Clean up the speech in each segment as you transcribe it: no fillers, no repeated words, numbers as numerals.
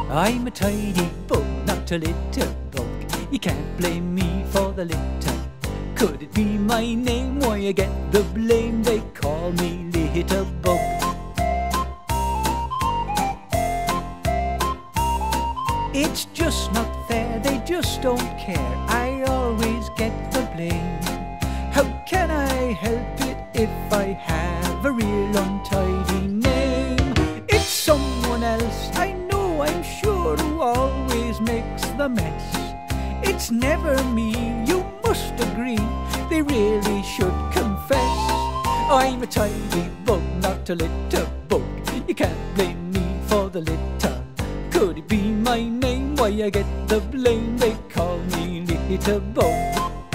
I'm a tidy bug, not a litter bug. You can't blame me for the litter. Could it be my name? Why I get the blame? They call me litter bug. It's just not fair, they just don't care. I always get the blame. How can I help it if I have a real untidy name? It's someone else, I know, I'm sure, who always makes the mess. It's never me, you must agree, they really should confess. I'm a tidy bug, not a litter bug. You can't blame me for the litter. Could it be my name? Why I get the blame? They call me litter bug.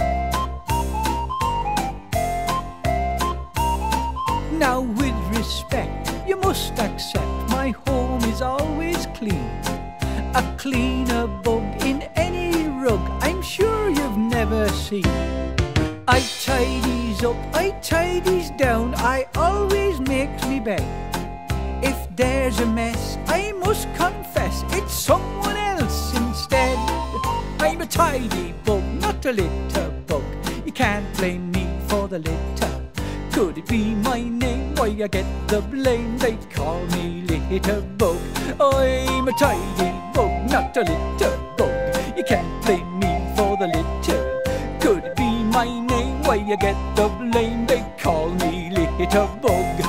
Now with respect, you must accept my home is always clean. A cleaner bug in any rug I'm sure you've never seen. I tidies up, I tidies down, I always makes me bed. If there's a mess, I must confess, it's someone else instead. I'm a tidy bug, not a litter bug. You can't blame me for the litter. Could it be my name? Why I get the blame? They call me litter bug. I'm a tidy bug, not a litter bug. You can't blame me for the litter. Could it be my name? Why I get the blame? They call me litter bug.